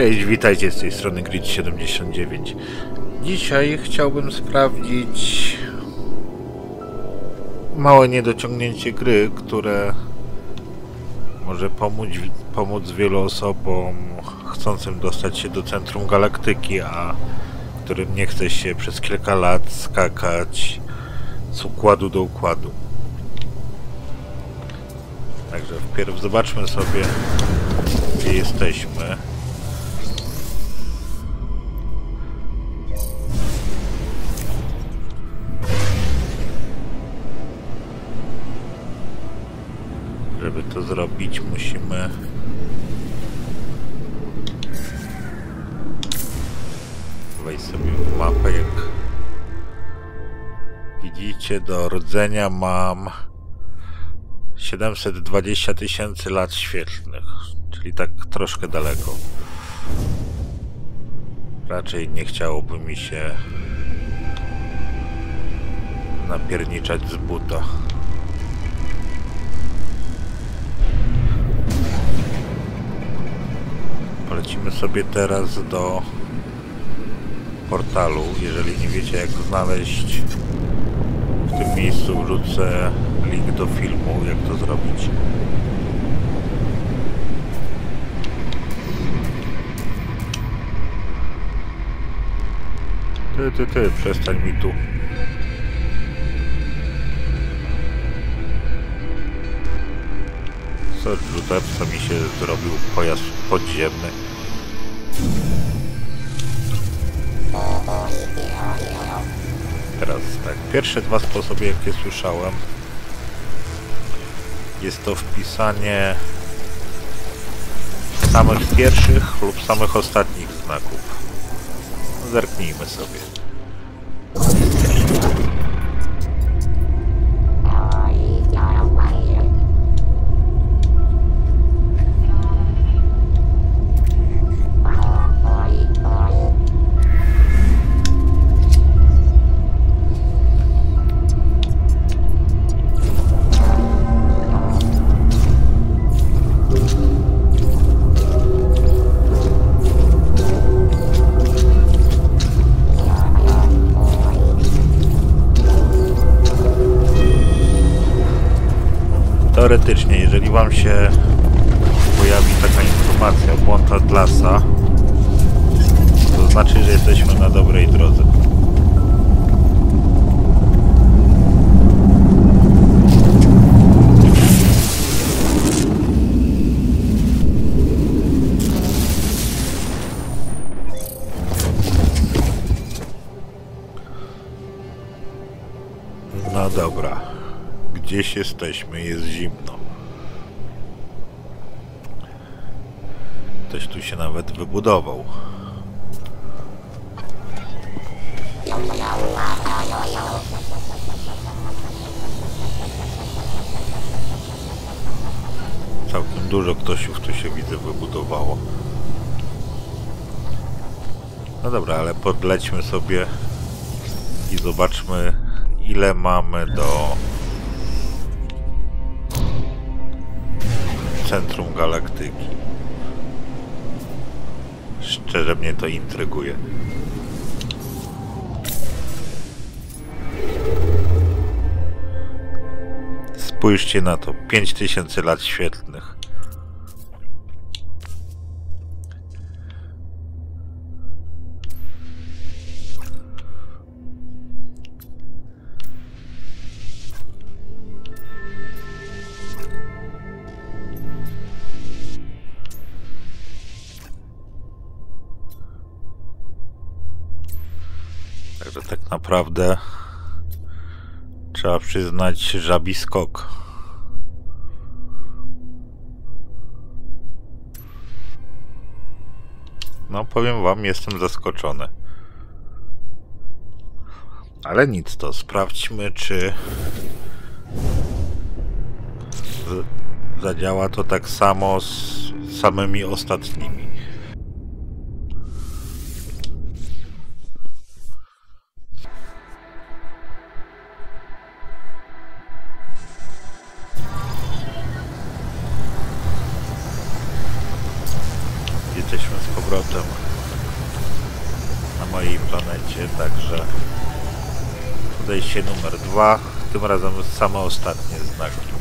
Cześć, witajcie z tej strony Grid79. Dzisiaj chciałbym sprawdzić małe niedociągnięcie gry, które może pomóc wielu osobom chcącym dostać się do centrum galaktyki, a którym nie chce się przez kilka lat skakać z układu do układu. Także wpierw zobaczmy sobie, gdzie jesteśmy. Żeby to zrobić, musimy wejść sobie w mapę. Jak widzicie, do rdzenia mam 720 000 lat świetlnych, czyli tak troszkę daleko. Raczej nie chciałoby mi się napierniczać z buta. Polecimy sobie teraz do portalu. Jeżeli nie wiecie, jak znaleźć, w tym miejscu wrzucę link do filmu, jak to zrobić. Ty, przestań mi tu. Sorry, co mi się zrobił pojazd podziemny. Teraz tak, pierwsze dwa sposoby, jakie słyszałem, jest to wpisanie samych pierwszych lub samych ostatnich znaków. Zerknijmy sobie. Teoretycznie, jeżeli wam się pojawi taka informacja, błąd Atlasa, to znaczy, że jesteśmy na dobrej drodze. No dobra. Gdzieś jesteśmy, jest zimno. Ktoś tu się nawet wybudował. Całkiem dużo ktośów tu się, widzę, wybudowało. No dobra, ale podlećmy sobie i zobaczmy, ile mamy do centrum galaktyki. Szczerze mnie to intryguje. Spójrzcie na to, 5000 lat świetlnych. Także tak naprawdę trzeba przyznać, żabi skok. No, powiem wam, jestem zaskoczony. Ale nic, to sprawdźmy, czy zadziała to tak samo z samymi ostatnimi. powrotem na mojej planecie, także podejście numer 2, tym razem same ostatnie znaki.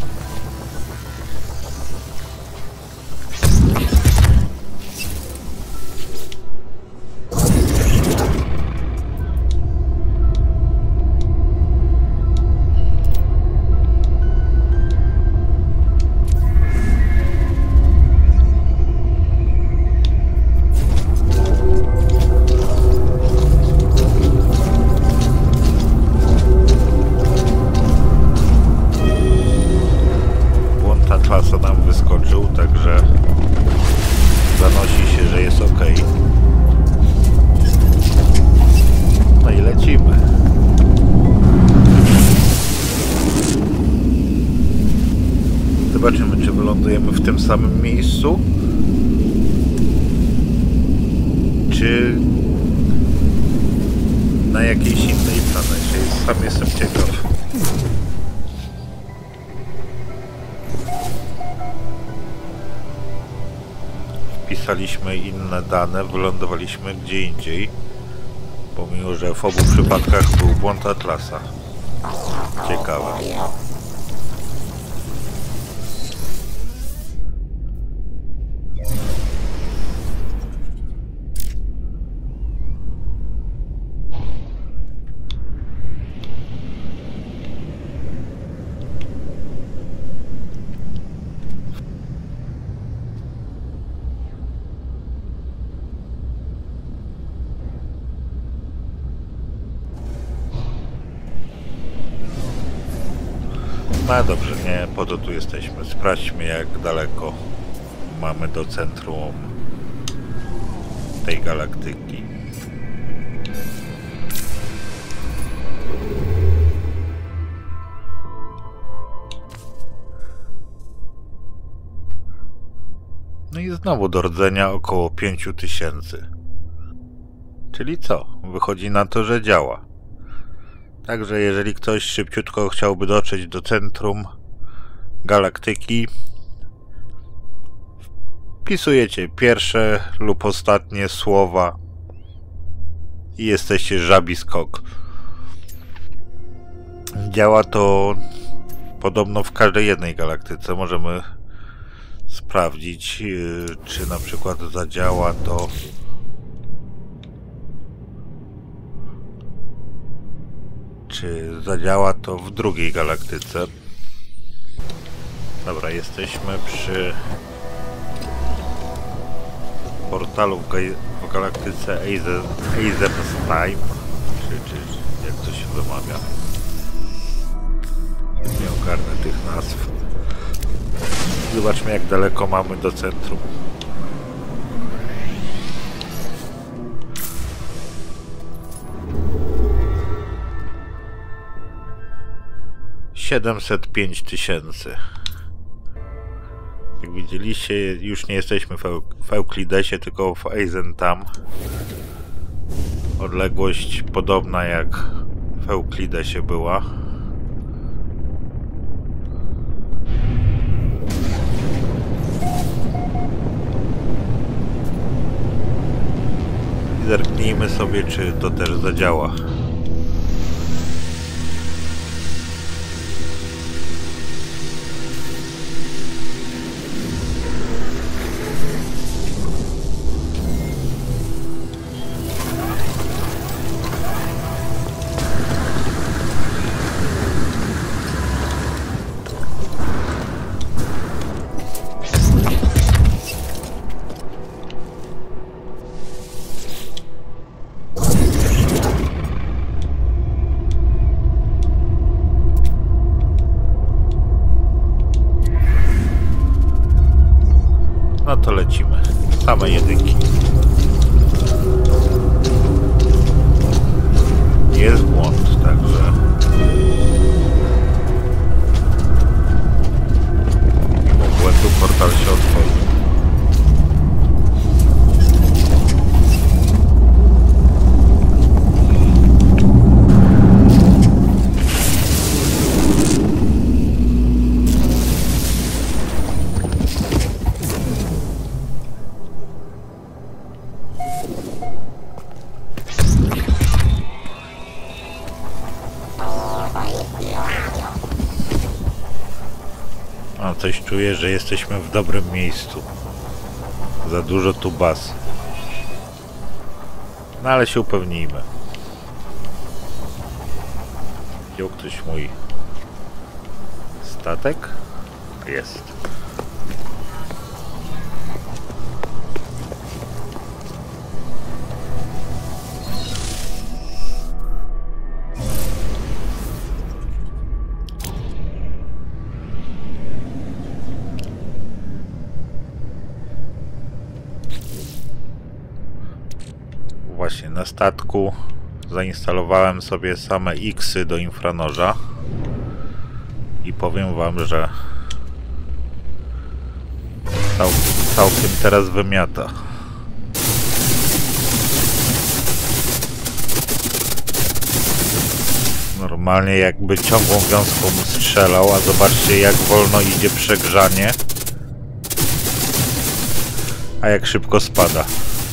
Klasa nam wyskoczył, także zanosi się, że jest ok. No i lecimy. Zobaczymy, czy wylądujemy w tym samym miejscu, czy na jakiejś innej planecie. Sam jestem ciekaw. Wpisaliśmy inne dane, wylądowaliśmy gdzie indziej, pomimo że w obu przypadkach był błąd Atlasa. Ciekawe. No dobrze, nie po to tu jesteśmy. Sprawdźmy, jak daleko mamy do centrum tej galaktyki. No i znowu do rdzenia około 5000. Czyli co? Wychodzi na to, że działa. Także jeżeli ktoś szybciutko chciałby dotrzeć do centrum galaktyki, wpisujecie pierwsze lub ostatnie słowa i jesteście żabi skok. Działa to podobno w każdej jednej galaktyce. Możemy sprawdzić, czy na przykład zadziała to w drugiej galaktyce. Dobra, jesteśmy przy portalu w galaktyce Eisenstein, czy jak to się wymawia. Nie ogarnę tych nazw. Zobaczmy, jak daleko mamy do centrum. $705 000. Jak widzieliście, już nie jesteśmy w Euklidesie, tylko w Eisentam. Odległość podobna jak w Euklidesie była. Zerknijmy sobie, czy to też zadziała. No to lecimy. Same jedynki. Jest błąd, także... Mimo błędu portal się otworzył. A coś czuję, że jesteśmy w dobrym miejscu. Za dużo tu baz. No ale się upewnijmy. Wziął ktoś mój statek? Jest. Właśnie na statku zainstalowałem sobie same X-y do infranoża i powiem wam, że całkiem teraz wymiata. Normalnie jakby ciągłą wiązką strzelał, a zobaczcie jak wolno idzie przegrzanie, a jak szybko spada.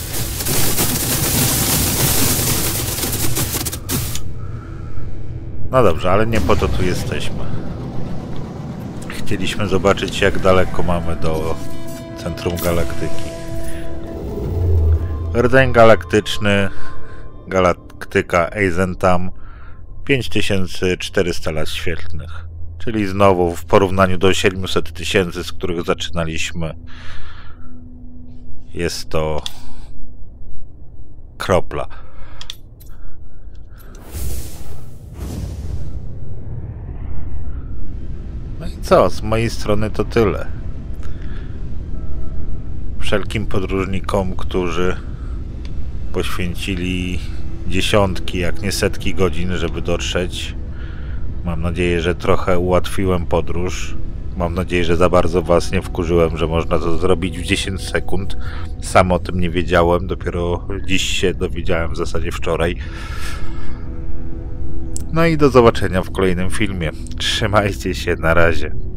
No dobrze, ale nie po to tu jesteśmy. Chcieliśmy zobaczyć, jak daleko mamy do centrum galaktyki. Rdzeń galaktyczny, galaktyka Eisentam, 5400 lat świetlnych. Czyli znowu w porównaniu do 700 000, z których zaczynaliśmy, jest to kropla. No i co? Z mojej strony to tyle. Wszelkim podróżnikom, którzy poświęcili dziesiątki, jak nie setki godzin, żeby dotrzeć, mam nadzieję, że trochę ułatwiłem podróż. Mam nadzieję, że za bardzo was nie wkurzyłem, że można to zrobić w 10 sekund. Sam o tym nie wiedziałem, dopiero dziś się dowiedziałem, w zasadzie wczoraj. No i do zobaczenia w kolejnym filmie. Trzymajcie się, na razie.